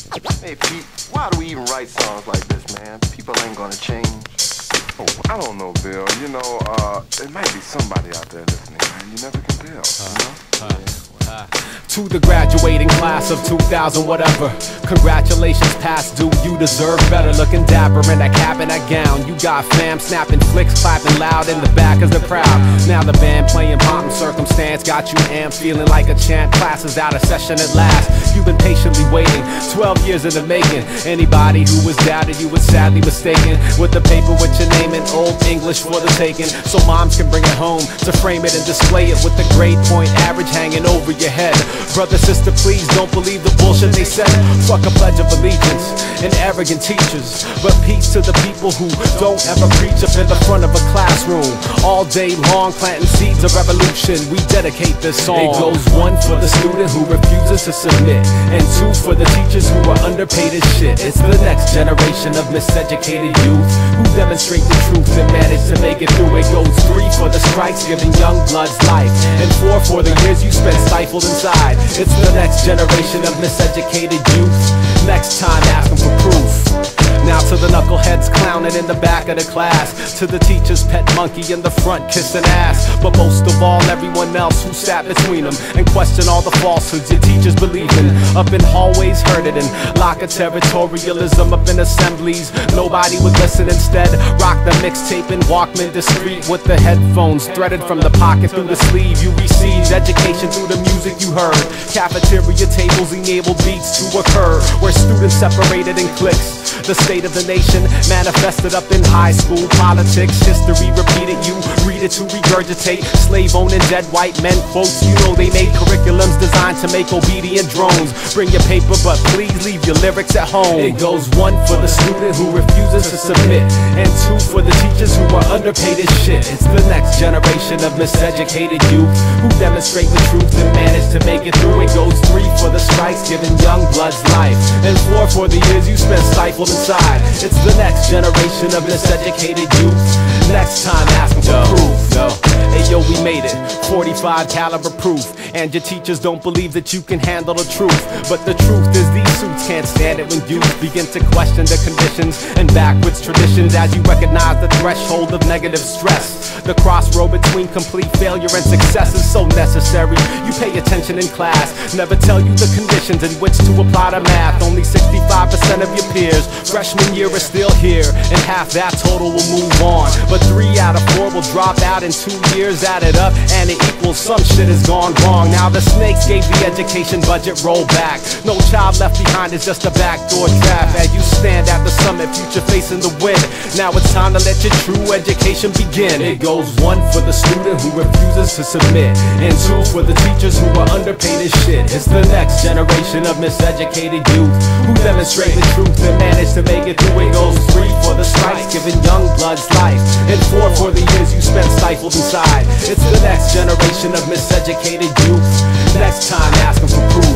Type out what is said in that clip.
Hey Pete, why do we even write songs like this, man? People ain't gonna change. Oh, I don't know, Bill. You know, there might be somebody out there listening, man. You never can tell, you know? To the graduating class of 2000 whatever, congratulations past due, you deserve better. Looking dapper in that cap and that gown. You got fam snapping flicks, clapping loud in the back of the crowd. Now the band playing Pomp and Circumstance got you amped, feeling like a chant. Class is out of session at last. You've been patiently waiting, 12 years in the making. Anybody who was doubted you was sadly mistaken. With the paper with your name in Old English for the taking, so moms can bring it home to frame it and display it with the grade point average hanging over your head. Brother, sister, please don't believe the bullshit they said. Fuck a pledge of allegiance and arrogant teachers, but peace to the people who don't ever preach up in the front of a classroom all day long, planting seeds of revolution. We dedicate this song. It goes one for the student who refuses to submit, and two for the teachers who are underpaid as shit. It's the next generation of miseducated youth who demonstrate the truth and manage to make it through. It goes three for the strikes giving young bloods life, and four for the years you spent stifled inside. It's the next generation of miseducated youth. Next time ask them for proof. Now to the knuckleheads clowning in the back of the class, to the teacher's pet monkey in the front kissing ass, but most of all everyone else who sat between them and questioned all the falsehoods your teachers believe in. Up in hallways heard it in locker territorialism, up in assemblies nobody would listen. Instead rock the mixtape and Walkman discreet with the headphones threaded from the pocket through the sleeve. You received education through the music you heard. Cafeteria tables enabled beats to occur where students separated in cliques. The state of the nation manifested up in high school politics. History repeated, you read it to regurgitate. Slave owning dead white men quotes. You know they made curriculums designed to make obedient drones. Bring your paper but please leave your lyrics at home. It goes one for the student who refuses to submit, and two for the teachers who are underpaid as shit. It's the next generation of miseducated youth who demonstrate the truth and manage to make it through. It goes three for the strikes giving young bloods life, and four for the years you spent stifled inside. It's the next generation of miseducated youth. Next time ask them for proof. Hey yo, we made it, 45 caliber proof, and your teachers don't believe that you can handle the truth. But the truth is these suits can't stand it when youth begin to question the conditions and backwards traditions. As you recognize the threshold of negative stress, the crossroad between complete failure and success is so necessary. You pay attention in class, never tell you the conditions in which to apply to math. Only 65% of your peers freshman year is still here, and half that total will move on. But 3 out of 4 will drop out in 2 years. Added up and it equals some shit has gone wrong. Now the snakes gave the education budget roll back. No child left behind is just a backdoor trap. As you stand at the summit, future facing the wind, now it's time to let your true education begin. It goes one for the student who refuses to submit, and two for the teachers who are underpaid as shit. It's the next generation of miseducated youth who demonstrate the truth and manage to make it through. It goes three for the strikes giving young bloods life, and four for the years you spent stifled inside. It's the next generation of miseducated youth. Next time ask them for proof.